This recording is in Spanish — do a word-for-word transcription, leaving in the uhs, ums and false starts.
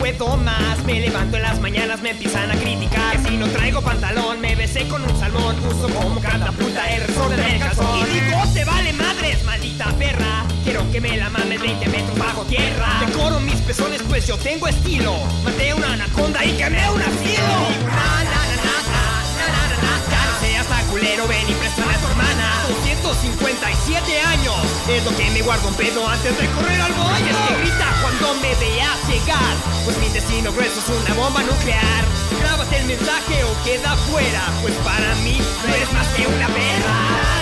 puedo más. Me levanto en las mañanas, me empiezan a criticar que si no traigo pantalón, me besé con un salmón. Uso como catapulta el resorte del calzón. Y digo, te vale madres, maldita perra. Quiero que me la mames veinte metros bajo tierra. Decoro mis pezones pues yo tengo estilo. Maté una anaconda y quemé un asilo. Na, na, na, na, na, na, na, na. Ya no seas tan culero, ven y préstame a tu hermana. doscientos cincuenta y siete años es lo que me guardo un pedo antes de correr al baño. Y es que grita cuando me veas llegar, pues mi intestino grueso es una bomba nuclear. Grábate el mensaje o queda fuera, pues para mí no eres más que una perra.